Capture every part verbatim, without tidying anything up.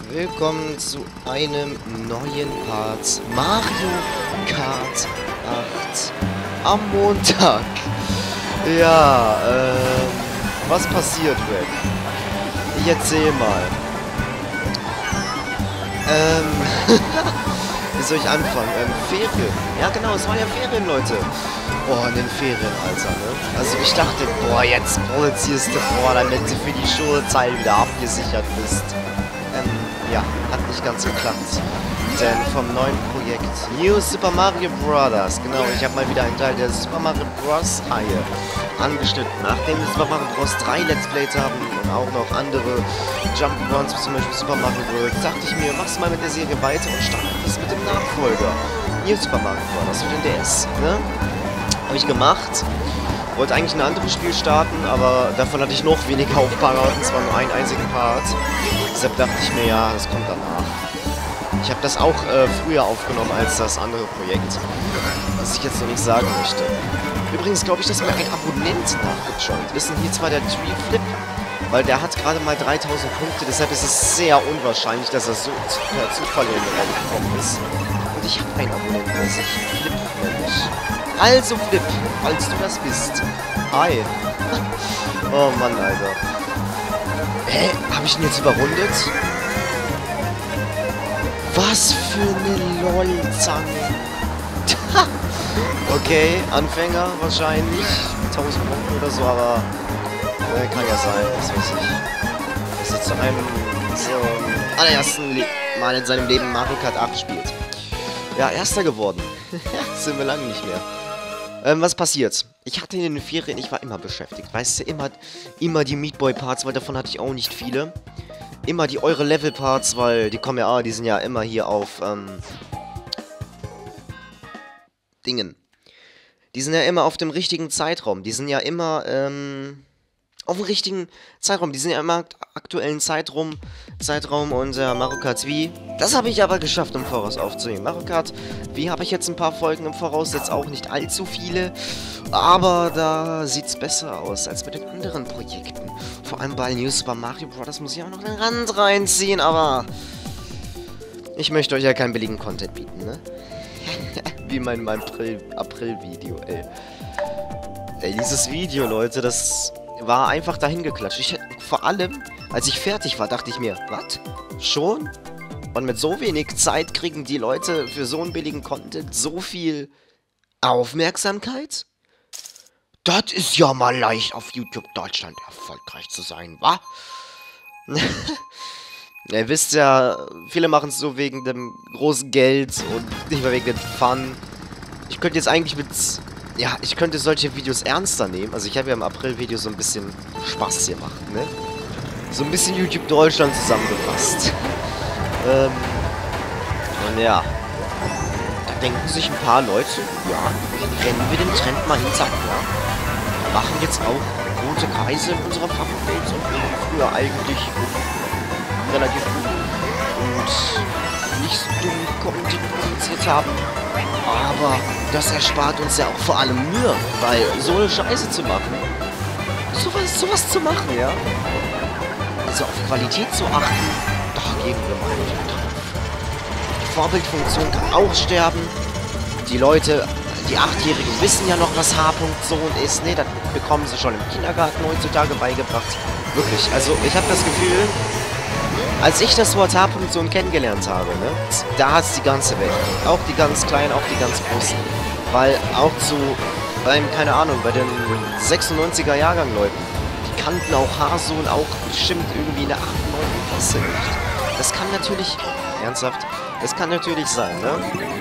willkommen zu einem neuen Part Mario Kart acht am Montag. Ja, ähm, was passiert, Red? Ich erzähl mal. Ähm, wie soll ich anfangen? Ähm, Ferien. Ja genau, es war ja Ferien, Leute. Boah, in den Ferien, Alter, ne? Also ich dachte, boah, jetzt produzierst du vor, damit du für die Schulzeit wieder abgesichert bist. Ähm, ja, hat nicht ganz geklappt. Denn vom neuen Projekt New Super Mario Bros. Genau, ich habe mal wieder einen Teil der Super Mario Bros. Reihe angeschnitten. Nachdem wir Super Mario Bros. drei Let's Plays haben und auch noch andere Jump'n'Runs, wie zum Beispiel Super Mario World, dachte ich mir, mach's mal mit der Serie weiter und starte das mit dem Nachfolger. New Super Mario Bros. für den D S, ne? Habe ich gemacht. Wollte eigentlich ein anderes Spiel starten, aber davon hatte ich noch weniger auf Parat, und zwar nur einen einzigen Part. Deshalb dachte ich mir, ja, das kommt danach. Ich habe das auch äh, früher aufgenommen als das andere Projekt, was ich jetzt noch nicht sagen möchte. Übrigens glaube ich, dass mir ein Abonnent nachgejoint ist. Und hier zwar der Tree Flip, weil der hat gerade mal dreitausend Punkte, deshalb ist es sehr unwahrscheinlich, dass er so per Zufall in den Raum gekommen ist. Und ich habe einen Abonnenten, der sich Flip nennt. Also Flip, falls du das bist. Hi. Oh Mann, Alter. Hä? Habe ich ihn jetzt überrundet? Was für eine LOL-Zange. Okay, Anfänger wahrscheinlich. tausend Punkte oder so, aber äh, kann ja sein, was weiß ich. Dass er zu einem zum allerersten Le Mal in seinem Leben Mario Kart acht spielt. Ja, Erster geworden. Sind wir lange nicht mehr. Ähm, was passiert? Ich hatte in den Ferien, ich war immer beschäftigt. Weißt du, immer, immer die Meat Boy Parts, weil davon hatte ich auch nicht viele. Immer die eure Level Parts, weil die kommen ja, ah, die sind ja immer hier auf, ähm, Dingen. Die sind ja immer auf dem richtigen Zeitraum. Die sind ja immer, ähm, auf dem richtigen Zeitraum. Die sind ja immer aktuellen Zeitraum, Zeitraum unser Mario Kart Wii. Das habe ich aber geschafft, im Voraus aufzunehmen. Mario Kart Wii habe ich jetzt ein paar Folgen im Voraus, jetzt auch nicht allzu viele. Aber da sieht es besser aus als mit den anderen Projekten. Vor allem bei New Super Mario Bros. Muss ich auch noch den Rand reinziehen, aber ich möchte euch ja keinen billigen Content bieten, ne? Wie mein, mein April-Video, ey. Ey, dieses Video, Leute, das war einfach dahin geklatscht. Ich, vor allem, als ich fertig war, dachte ich mir, was? Schon? Und mit so wenig Zeit kriegen die Leute für so einen billigen Content so viel Aufmerksamkeit? Das ist ja mal leicht, auf YouTube Deutschland erfolgreich zu sein, wa? Ihr wisst ja, viele machen es so wegen dem großen Geld und nicht mehr wegen dem Fun. Ich könnte jetzt eigentlich mit... Ja, ich könnte solche Videos ernster nehmen. Also ich habe ja im April-Video so ein bisschen Spaß gemacht, ne? So ein bisschen YouTube Deutschland zusammengefasst. ähm... Und ja. Da denken sich ein paar Leute, ja, rennen wir den Trend mal hinter, ja. Wir machen jetzt auch rote Kreise in unserer Fachwelt und wir waren früher eigentlich relativ gut und nicht so dumm Content produziert haben. Aber das erspart uns ja auch vor allem Mühe, weil so eine Scheiße zu machen, sowas, sowas zu machen, ja. Also auf Qualität zu achten, da geben wir mal nicht drauf. Die Vorbildfunktion kann auch sterben. Die Leute, die Achtjährigen wissen ja noch, was H. Sohn ist. Ne, das bekommen sie schon im Kindergarten heutzutage beigebracht. Wirklich, also ich habe das Gefühl, als ich das Wort H. Sohn kennengelernt habe, ne, da hat es die ganze Welt. Auch die ganz Kleinen, auch die ganz Großen. Weil auch zu, beim, keine Ahnung, bei den sechsundneunziger Jahrgang Leuten, die kannten auch H-Sohn auch bestimmt irgendwie in der achten, neunten Klasse nicht. Das kann natürlich, ernsthaft, das kann natürlich sein, ne?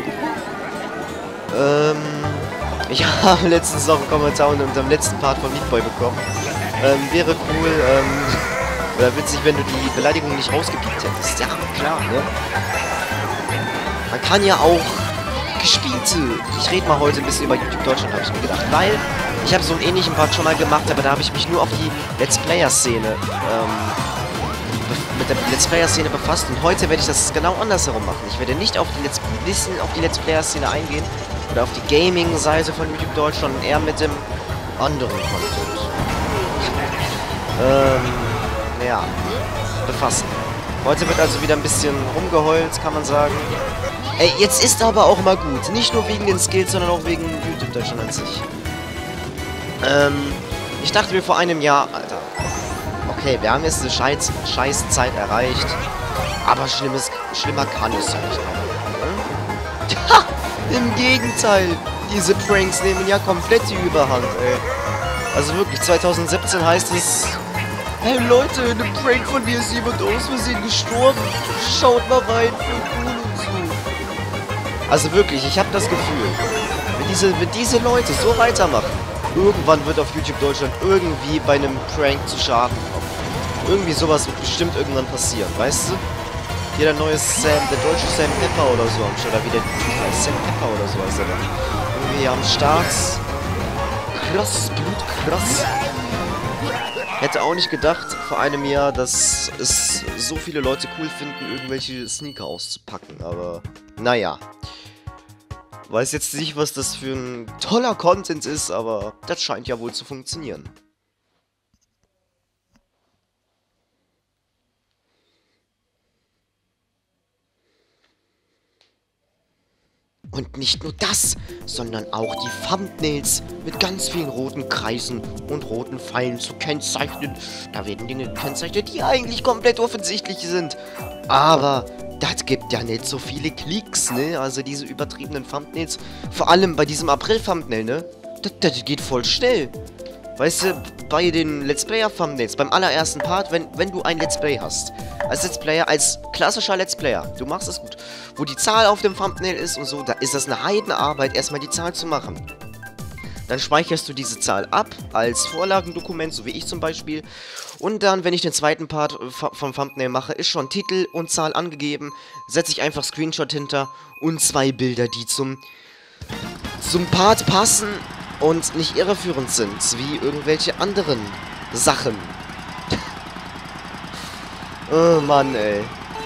Ähm, ich habe letztens noch einen Kommentar unter dem letzten Part von Meat Boy bekommen. Ähm, wäre cool, ähm, oder witzig, wenn du die Beleidigung nicht rausgepiept hättest. Ja, klar, ne? Man kann ja auch gespielte... Ich rede mal heute ein bisschen über YouTube Deutschland, habe ich mir gedacht. Weil, ich habe so einen ähnlichen Part schon mal gemacht, aber da habe ich mich nur auf die Let's Player-Szene, ähm, mit der Let's Player-Szene befasst. Und heute werde ich das genau andersherum machen. Ich werde nicht auf die Let's, bisschen auf die Let's Player-Szene eingehen, oder auf die Gaming-Seite von YouTube Deutschland, sondern eher mit dem anderen Content. Ähm... Ja, befassen. Heute wird also wieder ein bisschen rumgeheult, kann man sagen. Ey, jetzt ist aber auch mal gut. Nicht nur wegen den Skills, sondern auch wegen YouTube Deutschland an sich. Ähm, ich dachte mir vor einem Jahr, Alter, okay, wir haben jetzt eine scheiß, scheiß Zeit erreicht, aber schlimmes, schlimmer kann es ja nicht mehr. Ha! Im Gegenteil, diese Pranks nehmen ja komplett die Überhand, ey. Also wirklich, zwanzig siebzehn heißt es, hey Leute, in einem Prank von mir ist jemand aus Versehen gestorben. Schaut mal rein, für cool und so. Also wirklich, ich habe das Gefühl, wenn diese, wenn diese Leute so weitermachen, irgendwann wird auf YouTube Deutschland irgendwie bei einem Prank zu Schaden kommen. Irgendwie sowas wird bestimmt irgendwann passieren, weißt du? Jeder neue Sam, der deutsche Sam Pepper oder so am Start, oder wie der Typ heißt, Sam Pepper oder so heißt er dann. Irgendwie am Start. Krass, Blut, krass. Hätte auch nicht gedacht vor einem Jahr, dass es so viele Leute cool finden, irgendwelche Sneaker auszupacken, aber naja. Weiß jetzt nicht, was das für ein toller Content ist, aber das scheint ja wohl zu funktionieren. Und nicht nur das, sondern auch die Thumbnails mit ganz vielen roten Kreisen und roten Pfeilen zu kennzeichnen. Da werden Dinge gekennzeichnet, die eigentlich komplett offensichtlich sind. Aber das gibt ja nicht so viele Klicks, ne? Also diese übertriebenen Thumbnails. Vor allem bei diesem April-Thumbnail, ne? Das, das geht voll schnell. Weißt du, bei den Let's Player-Thumbnails, beim allerersten Part, wenn, wenn du ein Let's Play hast, als Let's Player, als klassischer Let's Player, du machst es gut, wo die Zahl auf dem Thumbnail ist und so, da ist das eine Heidenarbeit, erstmal die Zahl zu machen. Dann speicherst du diese Zahl ab, als Vorlagendokument, so wie ich zum Beispiel, und dann, wenn ich den zweiten Part vom Thumbnail mache, ist schon Titel und Zahl angegeben, setze ich einfach Screenshot hinter und zwei Bilder, die zum, zum Part passen und nicht irreführend sind, wie irgendwelche anderen Sachen. Oh Mann, ey.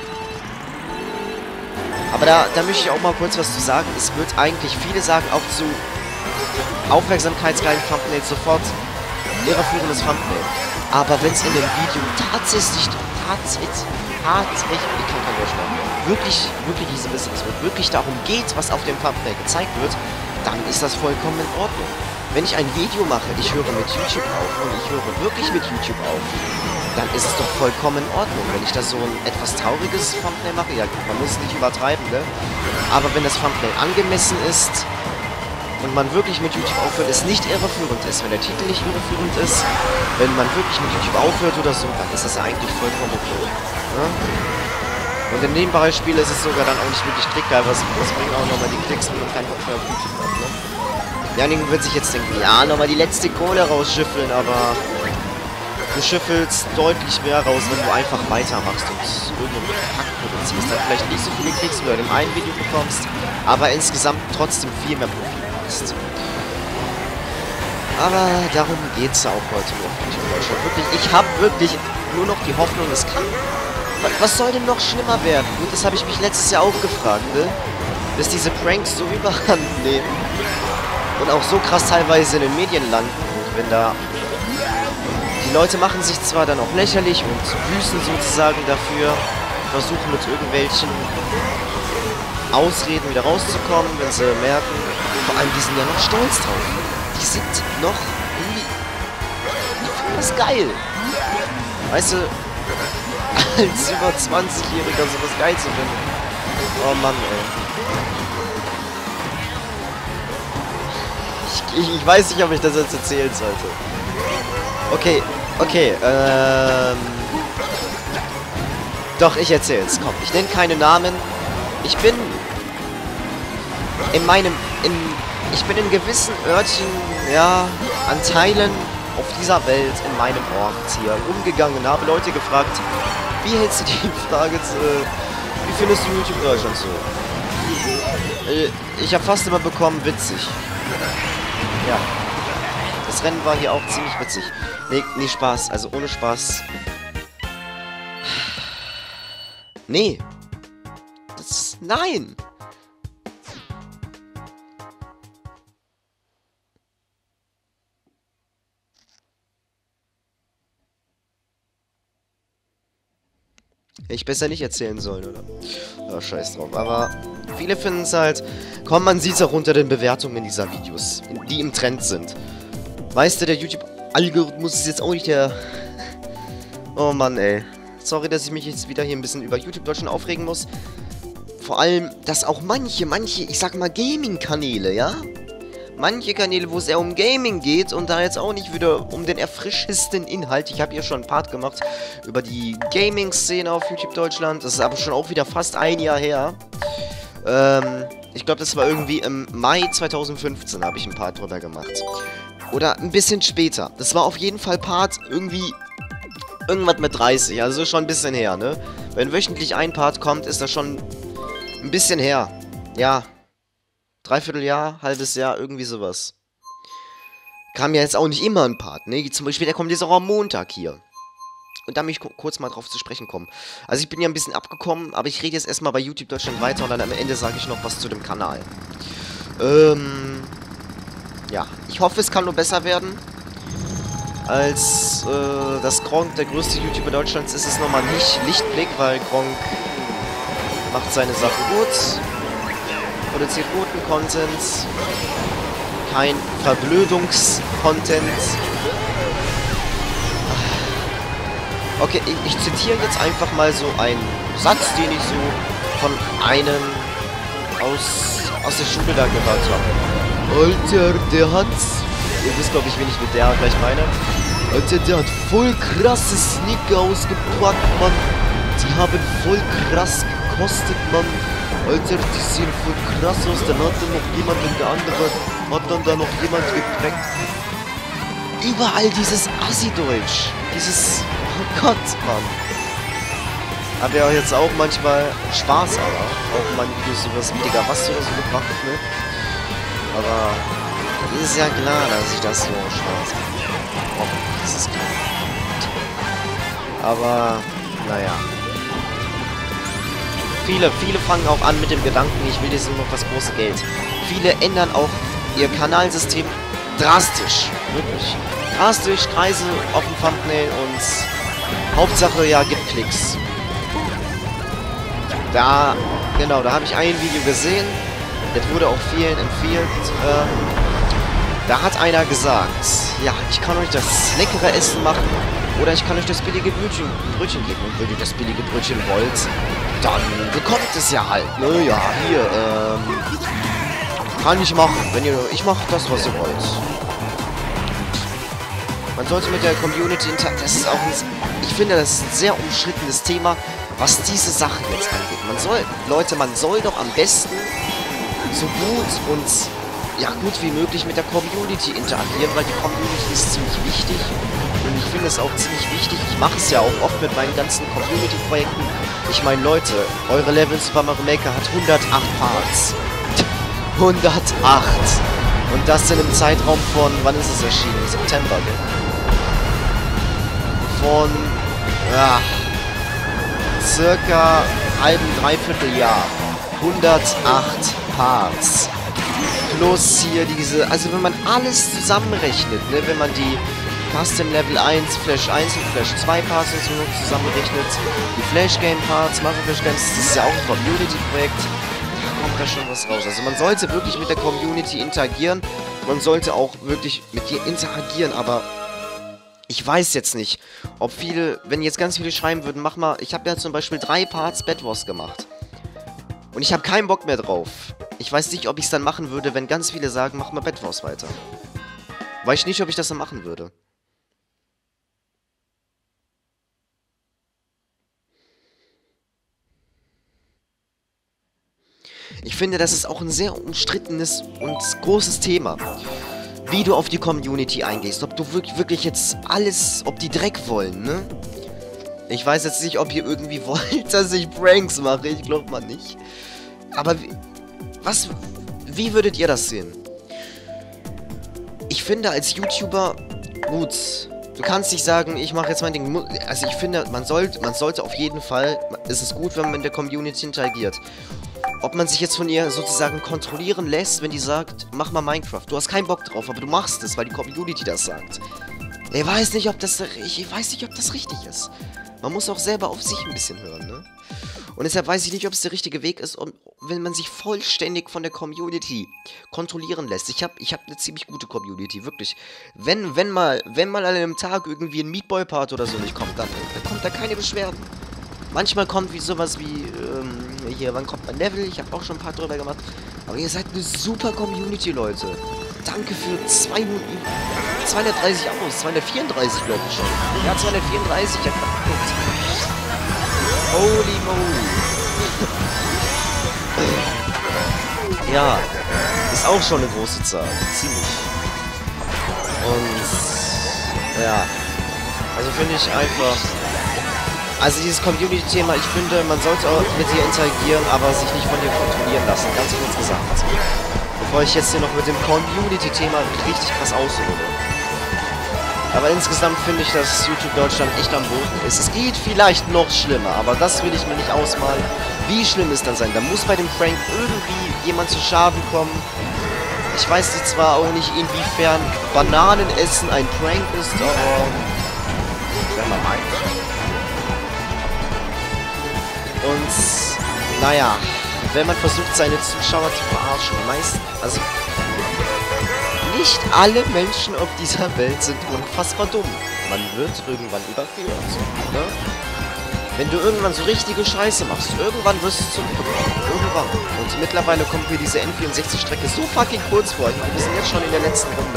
Aber da, da möchte ich auch mal kurz was zu sagen. Es wird eigentlich, viele sagen auch zu aufmerksamkeitsgeilen Thumbnails sofort irreführendes Thumbnail. Aber wenn es in dem Video tatsächlich, tatsächlich, tatsächlich, ich kann kein Deutsch mehr, wirklich, wirklich diese Business wird, wirklich darum geht, was auf dem Thumbnail gezeigt wird, dann ist das vollkommen in Ordnung. Wenn ich ein Video mache, ich höre mit YouTube auf und ich höre wirklich mit YouTube auf, dann ist es doch vollkommen in Ordnung. Wenn ich da so ein etwas trauriges Thumbnail mache, ja, man muss es nicht übertreiben, ne? Aber wenn das Thumbnail angemessen ist und man wirklich mit YouTube aufhört, es nicht irreführend ist, wenn der Titel nicht irreführend ist, wenn man wirklich mit YouTube aufhört oder so, dann ist das eigentlich vollkommen okay. Ne? Und in dem Beispiel ist es sogar dann auch nicht wirklich klickgeil, was, was bringen auch nochmal die Klicks, wenn man keinen Bock mehr auf YouTube hat, ne? Janik wird sich jetzt denken, ja, nochmal die letzte Kohle rausschüffeln, aber du schüffelst deutlich mehr raus, wenn du einfach weitermachst und irgendeinen Pack produzierst. Dann vielleicht nicht so viele Klicks, wie du in dem einen Video bekommst, aber insgesamt trotzdem viel mehr Profit machst. Aber darum geht es ja auch heute nur auf YouTube Deutschland. Wirklich, ich habe wirklich nur noch die Hoffnung, es kann... Was soll denn noch schlimmer werden? Gut, das habe ich mich letztes Jahr auch gefragt, ne? Dass diese Pranks so überhand nehmen und auch so krass teilweise in den Medien landen. Und wenn da... Die Leute machen sich zwar dann auch lächerlich und büßen sozusagen dafür, versuchen mit irgendwelchen Ausreden wieder rauszukommen, wenn sie merken, vor allem die sind ja noch stolz drauf. Die sind noch... Die finden das geil. Weißt du... als über zwanzigjähriger sowas geil zu finden. Oh Mann, ey. Ich, ich, ich weiß nicht, ob ich das jetzt erzählen sollte. Okay, okay, ähm... Doch, ich erzähl's. Komm, ich nenne keine Namen. Ich bin... In meinem... In, ich bin in gewissen Örtchen, ja, an Teilen auf dieser Welt, in meinem Ort hier, umgegangen und habe Leute gefragt, wie hältst du die Frage zu... Wie findest du YouTube Deutschland so? Äh, ich habe fast immer bekommen, witzig. Ja. Das Rennen war hier auch ziemlich witzig. Nee, nee, Spaß. Also ohne Spaß. Nee. Das... Nein! Hätte ich besser nicht erzählen sollen, oder? Ja, scheiß drauf. Aber viele finden es halt... Komm, man sieht es auch unter den Bewertungen dieser Videos, die im Trend sind. Weißt du, der YouTube-Algorithmus ist jetzt auch nicht der... Oh Mann, ey. Sorry, dass ich mich jetzt wieder hier ein bisschen über YouTube Deutschland aufregen muss. Vor allem, dass auch manche, manche, ich sag mal Gaming-Kanäle, ja? Manche Kanäle, wo es eher um Gaming geht und da jetzt auch nicht wieder um den erfrischendsten Inhalt. Ich habe hier schon einen Part gemacht über die Gaming-Szene auf YouTube Deutschland. Das ist aber schon auch wieder fast ein Jahr her. Ähm, ich glaube, das war irgendwie im Mai zweitausendfünfzehn habe ich einen Part drüber gemacht. Oder ein bisschen später. Das war auf jeden Fall Part irgendwie... Irgendwas mit dreißig, also schon ein bisschen her, ne? Wenn wöchentlich ein Part kommt, ist das schon ein bisschen her. Ja. Dreivierteljahr, halbes Jahr, irgendwie sowas. Kam ja jetzt auch nicht immer ein Part, ne? Zum Beispiel, der kommt jetzt auch am Montag hier. Und da möchte ich kurz mal drauf zu sprechen kommen. Also ich bin ja ein bisschen abgekommen, aber ich rede jetzt erstmal bei YouTube Deutschland weiter und dann am Ende sage ich noch was zu dem Kanal. Ähm... Ja, ich hoffe, es kann nur besser werden. Als äh, das Gronk, der größte YouTuber Deutschlands, ist es nochmal nicht Lichtblick, weil Gronk macht seine Sache gut, produziert guten Content, kein Verblödungs-Content. Okay, ich, ich zitiere jetzt einfach mal so einen Satz, den ich so von einem aus, aus der Schule da gehört habe. Alter, der hat... Ihr wisst, glaube ich, wen ich mit der gleich meine. Alter, der hat voll krasse Sneaker ausgepackt, Mann. Die haben voll krass gekostet, Mann. Alter, die sehen voll krass aus. Dann hat dann noch jemand und der andere hat dann da noch jemand geprägt. Überall dieses Assi-Deutsch. Dieses... Oh Gott, Mann. Hab ja jetzt auch manchmal Spaß, aber auch mal Videos über das Mega was oder so gebracht, ne? Aber... ist ja klar, dass ich das so Spaß mache. Oh, das ist klar. Aber, naja. Viele, viele fangen auch an mit dem Gedanken, ich will jetzt nur noch das große Geld. Viele ändern auch ihr Kanalsystem drastisch. Wirklich. Drastisch, Kreise auf dem Thumbnail und Hauptsache, ja, gibt Klicks. Da, genau, da habe ich ein Video gesehen. Das wurde auch vielen empfohlen. Ähm, Da hat einer gesagt, ja, ich kann euch das leckere Essen machen oder ich kann euch das billige Brötchen, Brötchen geben. Und wenn ihr das billige Brötchen wollt, dann bekommt es ja halt. Ne, ja, hier, ähm, kann ich machen. Wenn ihr, ich mache das, was ihr wollt. Man sollte mit der Community, das ist auch ein, ich finde, das ist ein sehr umstrittenes Thema, was diese Sache jetzt angeht. Man soll, Leute, man soll doch am besten so gut und ja, gut wie möglich mit der Community interagieren, weil die Community ist ziemlich wichtig und ich finde es auch ziemlich wichtig. Ich mache es ja auch oft mit meinen ganzen Community-Projekten. Ich meine, Leute, eure Level Super Mario Maker hat hundertacht Parts. hundertacht! Und das in einem Zeitraum von, wann ist es erschienen? September, gell? Von, ja, circa einem Dreivierteljahr. hundertacht Parts. Plus hier diese, also wenn man alles zusammenrechnet, ne, wenn man die Custom Level eins, Flash eins und Flash zwei Parts und so noch zusammenrechnet, die Flash Game Parts, Mario Flash Games, das ist ja auch ein Community-Projekt, da kommt da schon was raus. Also man sollte wirklich mit der Community interagieren, man sollte auch wirklich mit dir interagieren, aber ich weiß jetzt nicht, ob viele, wenn jetzt ganz viele schreiben würden, mach mal, ich habe ja zum Beispiel drei Parts Bed Wars gemacht. Und ich habe keinen Bock mehr drauf. Ich weiß nicht, ob ich es dann machen würde, wenn ganz viele sagen, mach mal Bed Wars weiter. Weiß ich nicht, ob ich das dann machen würde. Ich finde, das ist auch ein sehr umstrittenes und großes Thema. Wie du auf die Community eingehst. Ob du wirklich, wirklich jetzt alles, ob die Dreck wollen, ne? Ich weiß jetzt nicht, ob ihr irgendwie wollt, dass ich Pranks mache. Ich glaube mal nicht. Aber wie, was, wie würdet ihr das sehen? Ich finde als YouTuber, gut, du kannst nicht sagen, ich mache jetzt mein Ding. Also ich finde, man sollte, man sollte auf jeden Fall, es ist gut, wenn man mit der Community interagiert. Ob man sich jetzt von ihr sozusagen kontrollieren lässt, wenn die sagt, mach mal Minecraft. Du hast keinen Bock drauf, aber du machst es, weil die Community das sagt. Ich weiß nicht, ob das, ich weiß nicht, ob das richtig ist. Man muss auch selber auf sich ein bisschen hören, ne? Und deshalb weiß ich nicht, ob es der richtige Weg ist, um, wenn man sich vollständig von der Community kontrollieren lässt. Ich habe ich hab eine ziemlich gute Community, wirklich. Wenn, wenn mal, wenn mal an einem Tag irgendwie ein Meatboy-Part oder so nicht kommt, dann, dann kommt da keine Beschwerden. Manchmal kommt wie sowas wie, ähm, hier, wann kommt mein Level? Ich habe auch schon ein paar drüber gemacht. Aber ihr seid eine super Community, Leute. Danke für zweihundert, zweihundertdreißig Abos, zweihundertvierunddreißig glaube ich schon. Ja, zweihundertvierunddreißig, ich hab grad geguckt. Holy moly. Ja, ist auch schon eine große Zahl. Ziemlich. Und, ja. Also finde ich einfach... Also dieses Community-Thema, ich finde, man sollte auch mit dir interagieren, aber sich nicht von dir kontrollieren lassen. Ganz kurz gesagt. Bevor ich jetzt hier noch mit dem Community-Thema richtig krass aushole. Aber insgesamt finde ich, dass YouTube Deutschland echt am Boden ist. Es geht vielleicht noch schlimmer, aber das will ich mir nicht ausmalen. Wie schlimm es dann sein? Da muss bei dem Prank irgendwie jemand zu Schaden kommen. Ich weiß jetzt zwar auch nicht, inwiefern Bananenessen ein Prank ist, aber... wenn man meint. Und... naja, wenn man versucht, seine Zuschauer zu verarschen. Meist... also... nicht alle Menschen auf dieser Welt sind unfassbar dumm. Man wird irgendwann überführt. Ne? Wenn du irgendwann so richtige Scheiße machst, irgendwann wirst du zurückbekommen. Irgendwann. Und mittlerweile kommt mir diese N vierundsechzig-Strecke so fucking kurz vor. Ich meine, wir sind jetzt schon in der letzten Runde.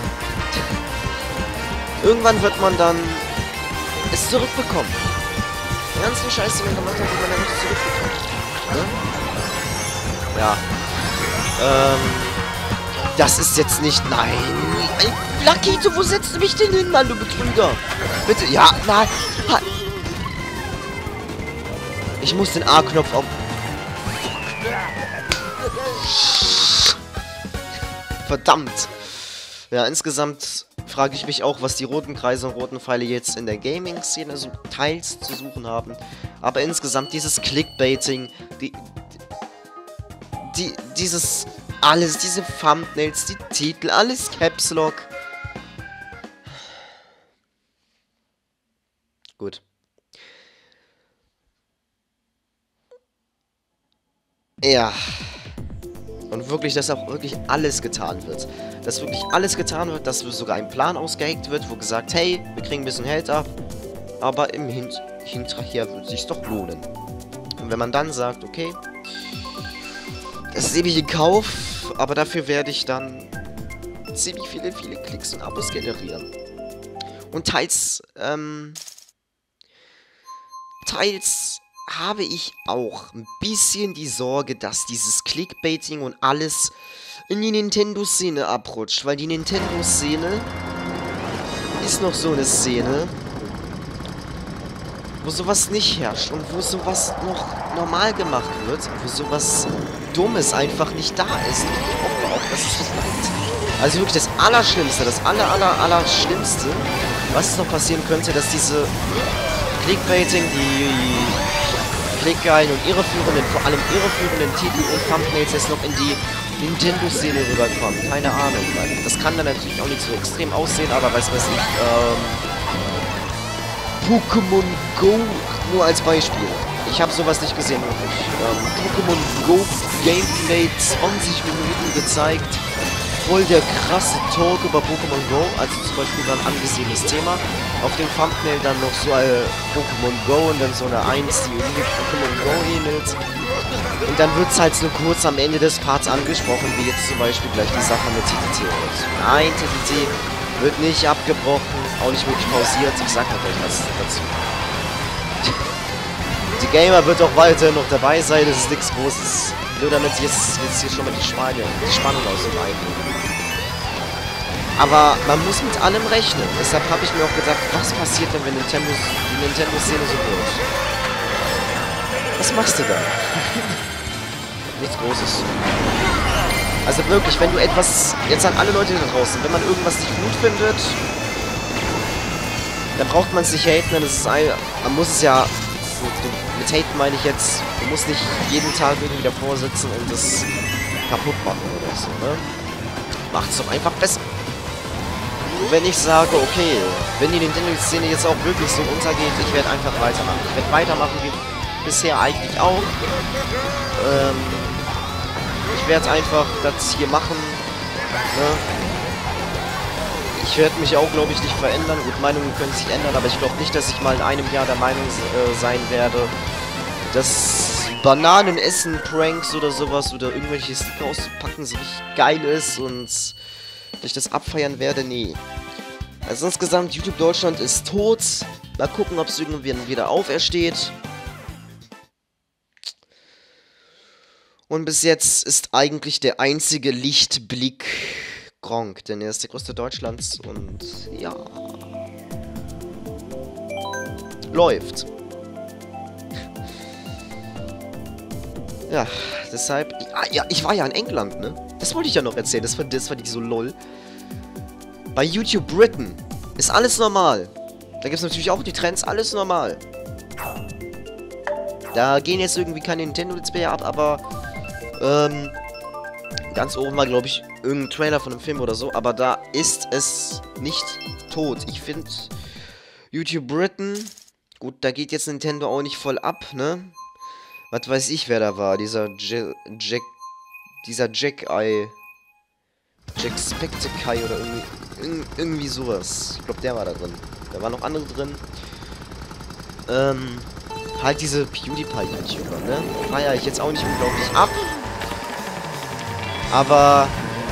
Irgendwann wird man dann es zurückbekommen. Die ganzen Scheiße, die man gemacht hat, wird man dann nicht zurückbekommen. Ne? Ja. Ähm... Das ist jetzt nicht... nein. Lucky, du, wo setzt du mich denn hin, Mann, du Betrüger? Bitte, ja, nein. Ich muss den A-Knopf auf... verdammt. Ja, insgesamt frage ich mich auch, was die roten Kreise und roten Pfeile jetzt in der Gaming-Szene so teils zu suchen haben. Aber insgesamt dieses Clickbaiting, die... die dieses... alles, diese Thumbnails, die Titel, alles Caps Lock. Gut. Ja. Und wirklich, dass auch wirklich alles getan wird. Dass wirklich alles getan wird, dass sogar ein Plan ausgeheckt wird, wo gesagt, hey, wir kriegen ein bisschen Geld ab, aber im Hin Hinterher wird es sich doch lohnen. Und wenn man dann sagt, okay, das nehme ich in Kauf, aber dafür werde ich dann ziemlich viele, viele Klicks und Abos generieren. Und teils, ähm, teils habe ich auch ein bisschen die Sorge, dass dieses Clickbaiting und alles in die Nintendo-Szene abrutscht. Weil die Nintendo-Szene ist noch so eine Szene, wo sowas nicht herrscht und wo sowas noch normal gemacht wird, wo sowas Dummes einfach nicht da ist. Und ich hoffe auch, dass es so bleibt. Also wirklich das Allerschlimmste, das aller, aller, aller Schlimmste, was noch passieren könnte, dass diese Clickbaiting, die Klickgeilen und irreführenden, vor allem irreführenden Titel und Thumbnails jetzt noch in die Nintendo-Szene rüberkommen. Keine Ahnung, weil das kann dann natürlich auch nicht so extrem aussehen, aber weiß was ich, ähm... Pokémon Go, nur als Beispiel. Ich habe sowas nicht gesehen, wirklich. Ähm, Pokémon Go Gameplay zwanzig Minuten gezeigt. Voll der krasse Talk über Pokémon Go. Also zum Beispiel war ein angesehenes Thema. Auf dem Thumbnail dann noch so ein Pokémon Go und dann so eine eins, die irgendwie Pokémon Go ähnelt. Und dann wird es halt so kurz am Ende des Parts angesprochen, wie jetzt zum Beispiel gleich die Sache mit T T T. Nein, T T T wird nicht abgebrochen, auch nicht wirklich pausiert. Ich sag halt euch was dazu. Die Gamer wird auch weiter noch dabei sein, das ist nichts Großes. Nur damit jetzt, jetzt hier schon mal die, Spannung, die Spannung aus dem Ei. Aber man muss mit allem rechnen. Deshalb habe ich mir auch gedacht, was passiert denn, wenn Nintendo, die Nintendo-Szene so wird? Was machst du da? Nichts Großes. Also wirklich, wenn du etwas, jetzt an alle Leute da draußen, wenn man irgendwas nicht gut findet, dann braucht man es nicht haten, dann ist es ein, man muss es ja, mit haten meine ich jetzt, du musst nicht jeden Tag irgendwie davor sitzen und das kaputt machen oder so, ne? Macht's doch einfach besser. Und wenn ich sage, okay, wenn die Nintendo-Szene jetzt auch wirklich so untergeht, ich werde einfach weitermachen. Ich werde weitermachen wie bisher eigentlich auch. Ähm, ich werde einfach das hier machen. Ne? Ich werde mich auch, glaube ich, nicht verändern. Gut, Meinungen können sich ändern, aber ich glaube nicht, dass ich mal in einem Jahr der Meinung äh, sein werde, dass Bananenessen-Pranks oder sowas oder irgendwelche Sticker auszupacken so richtig geil ist und dass ich das abfeiern werde. Nee. Also insgesamt, YouTube Deutschland ist tot. Mal gucken, ob es irgendwie wieder aufersteht. Und bis jetzt ist eigentlich der einzige Lichtblick Gronkh, denn er ist der größte Deutschlands und ja. Läuft. Ja, deshalb. Ja, ja, ich war ja in England, ne? Das wollte ich ja noch erzählen. Das fand, das fand ich so lol. Bei YouTube Britain ist alles normal. Da gibt es natürlich auch die Trends, alles normal. Da gehen jetzt irgendwie keine Nintendo-Let's Play ab, aber ähm, ganz oben war, glaube ich, irgendein Trailer von einem Film oder so, aber da ist es nicht tot. Ich finde YouTube Britain, gut, da geht jetzt Nintendo auch nicht voll ab, ne? Was weiß ich, wer da war, dieser J Jack, dieser Jack-Eye, Jack Spectacle oder irgendwie, irg irgendwie sowas. Ich glaube, der war da drin. Da waren noch andere drin. Ähm, halt diese PewDiePie-YouTuber, ne? Feier ich jetzt auch nicht unglaublich ab. Aber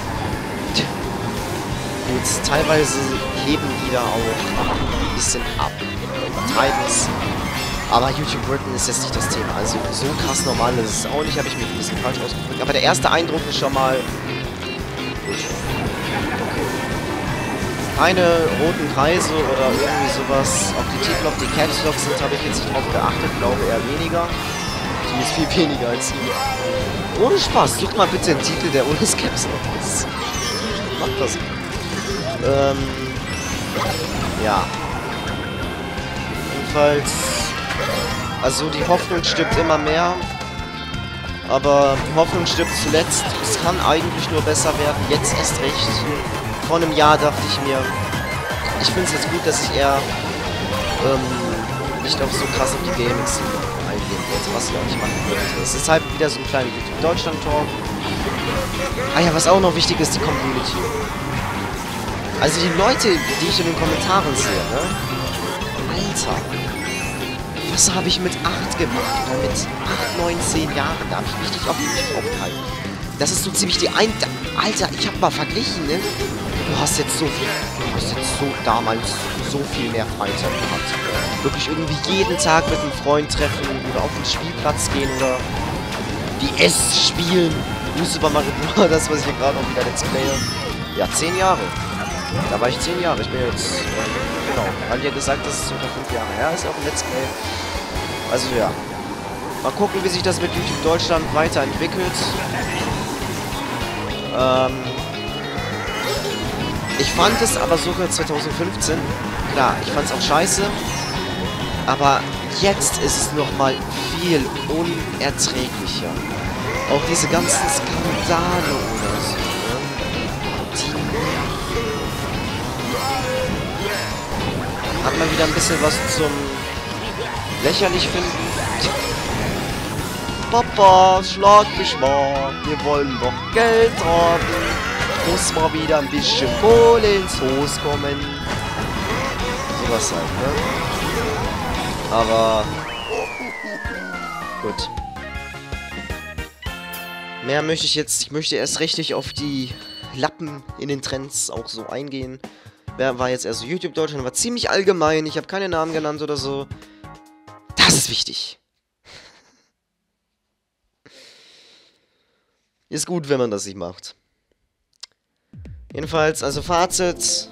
gut, teilweise heben die da auch ein bisschen ab. Übertreiben es. Aber YouTube Britain ist jetzt nicht das Thema. Also so krass normal ist es auch nicht, habe ich mich ein bisschen falsch ausgedrückt. Aber der erste Eindruck ist schon mal gut. Okay. Keine roten Kreise oder irgendwie sowas. Auf die Titel, auf die Caps Lock sind, habe ich jetzt nicht drauf geachtet. Glaube eher weniger. Die ist viel weniger als hier. Ohne Spaß, sucht mal bitte einen Titel, der ohne Caps Lock ist. Macht das. Ähm. Ja. Jedenfalls. Also die Hoffnung stirbt immer mehr. Aber die Hoffnung stirbt zuletzt. Es kann eigentlich nur besser werden. Jetzt erst recht. Vor einem Jahr dachte ich mir, ich finde es jetzt gut, dass ich eher ähm, nicht auf so krass auf die Gaming-Szene eingehen wollte, was ich auch nicht machen wollte. Es ist halt wieder so ein kleiner YouTube-Deutschland-Talk. Ah ja, was auch noch wichtig ist, die Community. Also die Leute, die ich in den Kommentaren sehe, ne? Alter. Was habe ich mit acht gemacht? Oder mit acht, neun, zehn Jahren? Da habe ich richtig auf YouTube aufgehalten. Das ist so ziemlich die ein... Alter, ich habe mal verglichen, ne? Du hast jetzt so viel... Du hast jetzt so damals so viel mehr Freizeit gehabt. Wirklich irgendwie jeden Tag mit einem Freund treffen oder auf den Spielplatz gehen oder D S spielen. New Super Mario Bros. Das, was ich hier gerade auch wieder Let's Player. Ja, zehn Jahre. Da war ich zehn Jahre. Ich bin jetzt... Genau. Haben ja gesagt, das ist unter fünf Jahre her. Ist ja auch ein Let's Play. Also ja. Mal gucken, wie sich das mit YouTube Deutschland weiterentwickelt. Ähm... Ich fand es aber sogar zwanzig fünfzehn, klar, ich fand es auch scheiße, aber jetzt ist es nochmal viel unerträglicher. Auch diese ganzen Skandale oder so, ne? Die hat man wieder ein bisschen was zum lächerlich finden. Papa, schlag mich mal, wir wollen doch Geld haben. Muss mal wieder ein bisschen Kohle ins Haus kommen. Sowas halt, ne? Aber gut. Mehr möchte ich jetzt, ich möchte erst richtig auf die Lappen in den Trends auch so eingehen. Wer war jetzt erst so YouTube Deutschland, war ziemlich allgemein, ich habe keine Namen genannt oder so. Das ist wichtig. Ist gut, wenn man das nicht macht. Jedenfalls, also Fazit.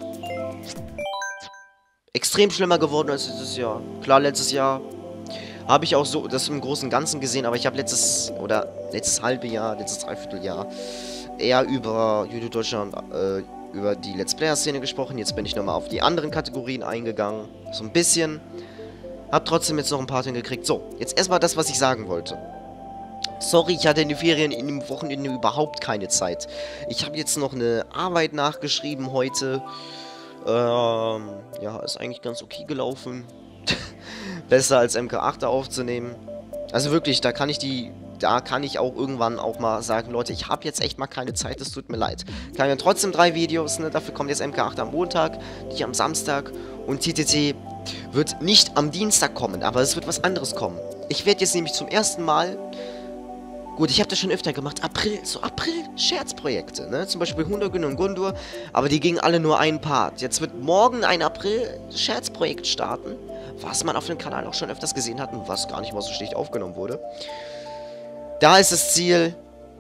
Extrem schlimmer geworden als dieses Jahr. Klar, letztes Jahr habe ich auch so das im Großen und Ganzen gesehen, aber ich habe letztes, oder letztes halbe Jahr, letztes Dreivierteljahr eher über YouTube Deutschland, äh, über die Let's Player-Szene gesprochen. Jetzt bin ich nochmal auf die anderen Kategorien eingegangen. So ein bisschen. Hab trotzdem jetzt noch ein paar hingekriegt. So, jetzt erstmal das, was ich sagen wollte. Sorry, ich hatte in den Ferien in dem Wochenende überhaupt keine Zeit. Ich habe jetzt noch eine Arbeit nachgeschrieben heute. Ähm, ja, ist eigentlich ganz okay gelaufen. Besser als M K acht aufzunehmen. Also wirklich, da kann ich die... Da kann ich auch irgendwann auch mal sagen, Leute, ich habe jetzt echt mal keine Zeit, es tut mir leid. Kann ja trotzdem drei Videos, ne? Dafür kommt jetzt M K acht am Montag, die am Samstag und T T T wird nicht am Dienstag kommen, aber es wird was anderes kommen. Ich werde jetzt nämlich zum ersten Mal, gut, ich habe das schon öfter gemacht, April, so April-Scherzprojekte, ne? Zum Beispiel Hundergün und Gundur, aber die gingen alle nur einen Part. Jetzt wird morgen ein April-Scherzprojekt starten, was man auf dem Kanal auch schon öfters gesehen hat und was gar nicht mal so schlecht aufgenommen wurde. Da ist das Ziel,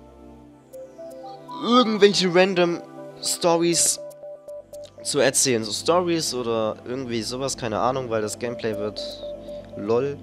irgendwelche random Stories zu erzählen. So Stories oder irgendwie sowas, keine Ahnung, weil das Gameplay wird lol.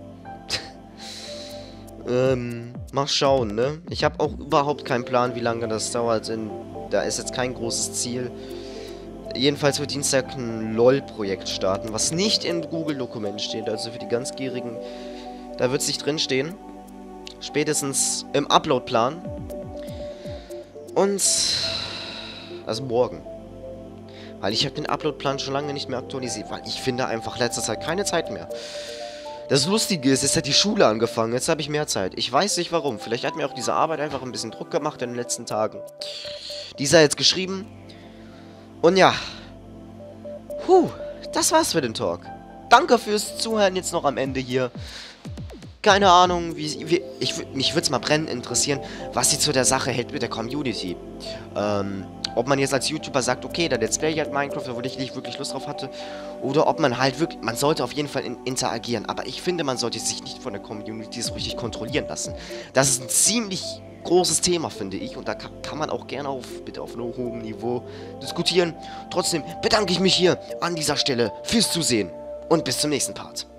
ähm, mal schauen, ne? Ich habe auch überhaupt keinen Plan, wie lange das dauert. In, da ist jetzt kein großes Ziel. Jedenfalls wird Dienstag ein LOL-Projekt starten, was nicht in Google-Dokumenten steht. Also für die ganz Gierigen, da wird es nicht drinstehen. Spätestens im Upload-Plan. Und... Also morgen. Weil ich habe den Upload-Plan schon lange nicht mehr aktualisiert. Weil ich finde einfach letzter Zeit keine Zeit mehr. Das Lustige ist, jetzt hat die Schule angefangen. Jetzt habe ich mehr Zeit. Ich weiß nicht warum. Vielleicht hat mir auch diese Arbeit einfach ein bisschen Druck gemacht in den letzten Tagen. Die sei jetzt geschrieben. Und ja. Puh, das war's für den Talk. Danke fürs Zuhören jetzt noch am Ende hier. Keine Ahnung, wie, wie ich, mich würde es mal brennend interessieren, was sie zu der Sache hält mit der Community. Ähm, ob man jetzt als YouTuber sagt, okay, da Let's Play halt Minecraft, obwohl ich nicht wirklich Lust drauf hatte, oder ob man halt wirklich, man sollte auf jeden Fall in, interagieren, aber ich finde, man sollte sich nicht von der Community so richtig kontrollieren lassen. Das ist ein ziemlich großes Thema, finde ich, und da kann, kann man auch gerne auf, bitte auf einem hohen Niveau diskutieren. Trotzdem bedanke ich mich hier an dieser Stelle fürs Zusehen und bis zum nächsten Part.